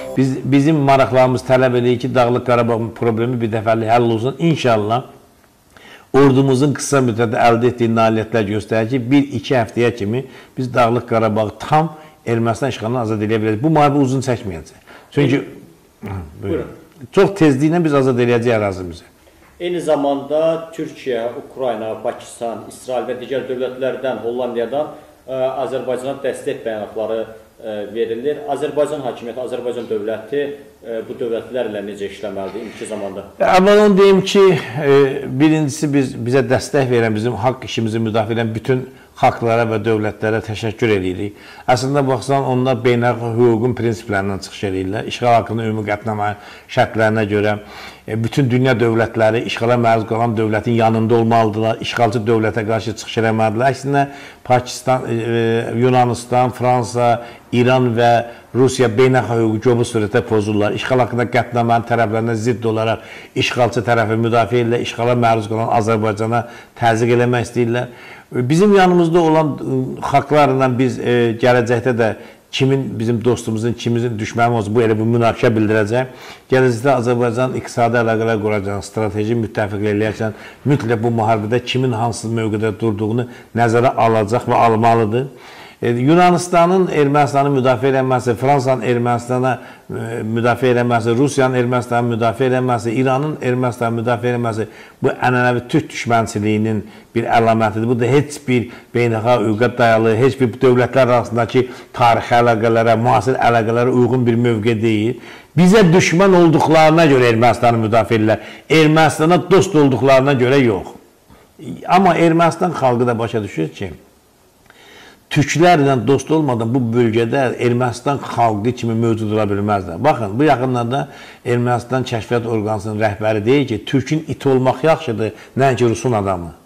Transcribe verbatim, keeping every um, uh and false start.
Biz, bizim maraqlarımız tələb edir ki, Dağlıq Qarabağ problemi bir dəfəli həll olsun. İnşallah ordumuzun qısa müddətdə əldə etdiyi nailiyyətlər göstərir ki, bir iki həftəyə kimi biz Dağlıq Qarabağı tam Ermənistan işğalından azad edə biləcək. Bu müharibə uzun çəkməyəcək. Çünki çox tezliklə biz azad edəcəyik ərazimizi. Eyni zamanda Türkiyə, Ukrayna, Pakistan, İsrail və digər dövlətlərdən, Hollandiyadan Azərbaycana dəstək bəyanatları verilir. Azərbaycan hakimiyyəti, Azərbaycan dövləti bu dövlətlərlə necə işləməlidir indiki zamanda? Əvvəl onu deyim ki, birincisi biz, bizə dəstək verən, bizim haqq işimizi müdafiə edən bütün xalqlara və dövlətlərə təşəkkür edirik. Əslində baxsan, onlar beynəlxalq hüququn prinsiplərindən çıxış edirlər. İşğal haqqında ümumi qətnamə şərtlərinə görə bütün dünya dövlətləri işğala məruz qalan dövlətin yanında olmalıdırlar. İşğalcı dövlətə qarşı çıxış eləməlidirlər. Əksinə Pakistan, Yunanistan, Fransa, İran və Rusiya beynəlxalq hüququ cobur sürətə pozurlar. İşğal haqqında qətnamənin tərəflərinə zidd olaraq işğalçı tərəfi müdafiə edirlər. İşğala məruz qalan Azərbaycana təzyiq eləmək istəyirlər. Bizim yanımızda olan xalqlarla biz e, gələcəkdə də kimin bizim dostumuzun, kimimizin düşməni olsun, bu elə bir münaqişə bildirəcək. Gələcəkdə Azərbaycan iqtisadi əlaqələr quracaq, strateji müttəfiq eləyərkən mütləq bu müharibədə kimin hansı mövqedə durduğunu nəzərə alacaq və almalıdır. E, Yunanistanın Ermənistanı müdafiə eləməsi, Fransanın Ermənistana e, müdafiə eləməsi, Rusiyanın Ermənistanı müdafiə eləməsi, İranın Ermənistanı müdafiə eləməsi bu ənənəvi türk düşmənçiliyinin bir əlamətidir. Bu da heç bir beynəlxalq hüquqa dayalı, heç bir dövlətlər arasındakı tarixi əlaqələrə, müasir əlaqələrə uyğun bir mövqe deyil. Bizə düşmən olduqlarına görə Ermənistanı müdafiə edirlər. Ermənistana dost olduqlarına görə yox. Amma Ermənistan xalqı da başa düşür ki, Türklərlə dost olmadan bu bölgədə Ermənistan xalqı kimi mövcud ola bilməzlər. Baxın, bu yaxınlarda Ermənistan Kəşfiyyat Orqanısının rəhbəri deyir ki, Türkün iti olmaq yaxşıdır, nəinki Rusun adamı.